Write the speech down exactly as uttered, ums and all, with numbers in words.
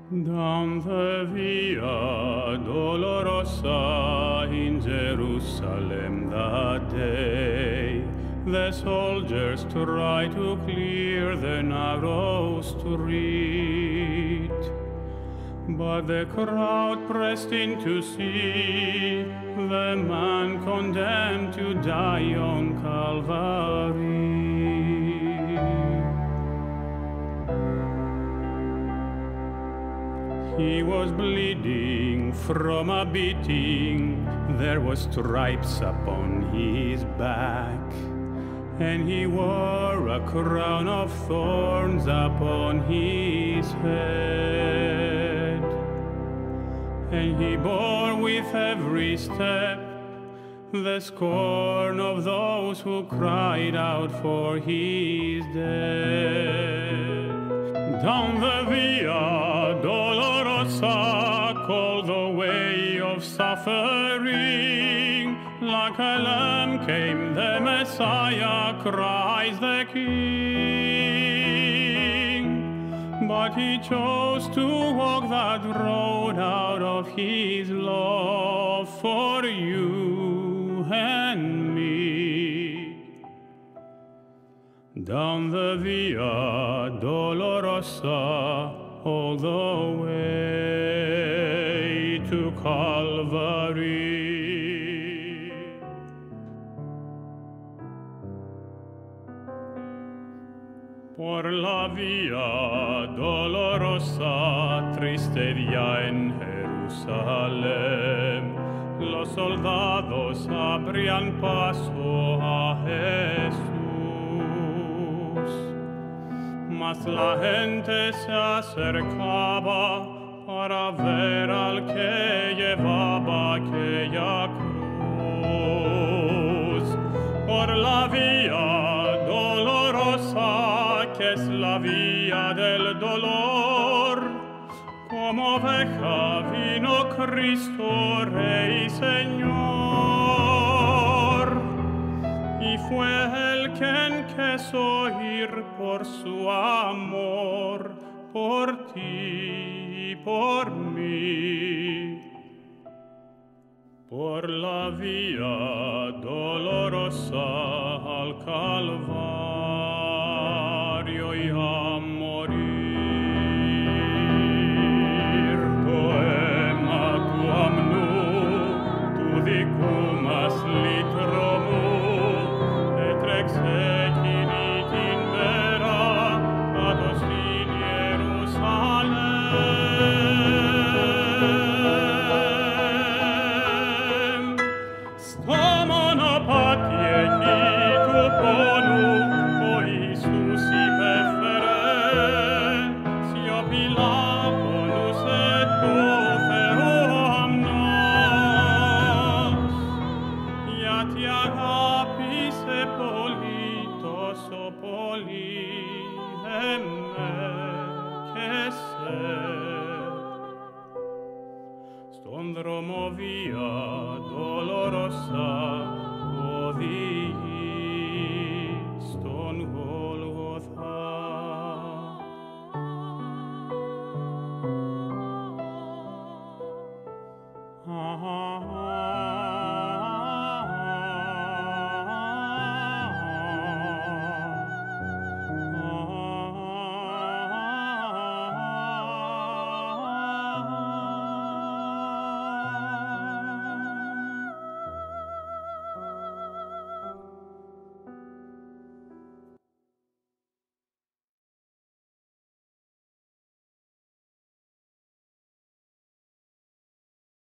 Down the Via Dolorosa in Jerusalem that day, the soldiers tried to clear the narrow street, but the crowd pressed in to see the man condemned to die on Calvary. He was bleeding from a beating, there were stripes upon his back, and he wore a crown of thorns upon his head. And he bore with every step the scorn of those who cried out for his death. Down the Via Dolorosa, called the way of suffering, like a lamb came the Messiah, cries the King. But he chose to walk that road out of his love for you and me. Down the Via Dolorosa, all the way to Calvary. Por la Via Dolorosa, triste día en Jerusalén, los soldados abrían paso a Jesús. Mas la gente se acercaba para ver al que llevaba aquella cruz. Por la Via Dolorosa, que es la vía del dolor, como oveja vino Cristo, Rey y Señor, y fue el quien quiso ir por su amor, por ti y por mí. Por la Via Dolorosa al Calvario.